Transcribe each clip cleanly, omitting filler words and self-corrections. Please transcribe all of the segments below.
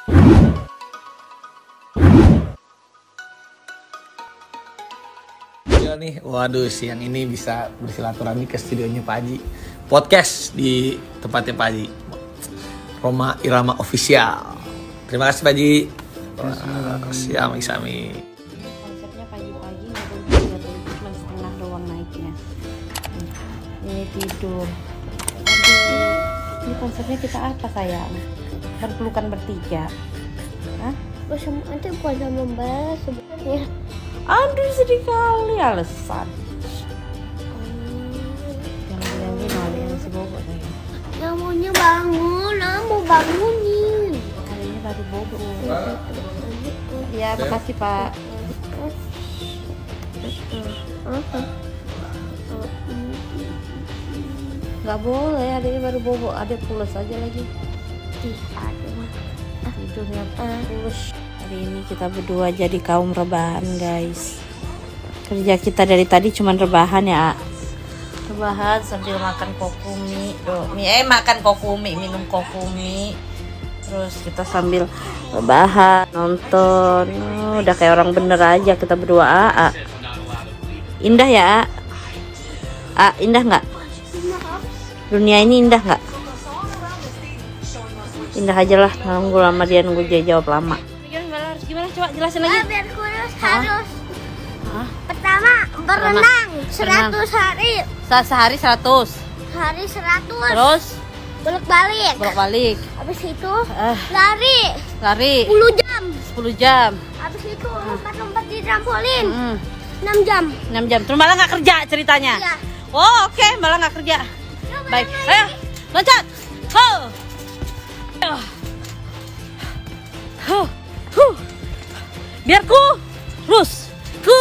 Nih, waduh, siang ini bisa bersilaturahmi ke studionya Pak Haji. Podcast di tempatnya Pak Haji. Roma Irama Official. Terima kasih Pak Haji. Sami-sami. Konsepnya pagi-pagi nggak cuma setengah doang naiknya. Ini tidur. Aduh, ini konsepnya kita apa sayang? Berpelukan bertiga. Hah? Bersama aja pada membahas sebenarnya. Aduh, sedih kali alasan. Yang ini si bobo sayang. Namanya bangun, mau bangunin. Hari ini baru bobo. Ya, makasih Pak. Nggak boleh, hari ini baru bobo. Ada pulas aja lagi. Tidurnya pulas. Hari ini kita berdua jadi kaum rebahan guys. Kerja kita dari tadi cuman rebahan ya. Rebahan sambil makan kokumi. Makan kokumi, minum kokumi. Terus kita sambil rebahan, nonton. Udah kayak orang bener aja kita berdua. Indah ya indah nggak? Dunia ini indah nggak? Indah aja lah. Nunggu lama dia nunggu dia jawab lama. Gimana coba jelasin lagi. Biar kurus harus pertama berenang 100 hari. Sehari 100. Hari 100. Terus bolak-balik. Habis itu lari 10 jam. 10 jam. Habis itu lompat-lompat di trampolin 6 jam. 6 jam. Terus malah nggak kerja ceritanya. Iya. Oh, oke, malah nggak kerja. Baik. Ayo, loncat. Biar kurus.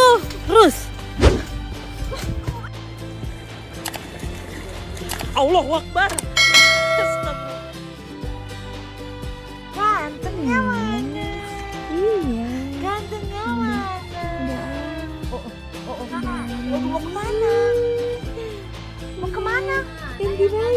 Allahu Akbar. Gantengnya mana? Iya. Gantengnya mana? Oh. Mau kemana? Mau kemana? Ini mana?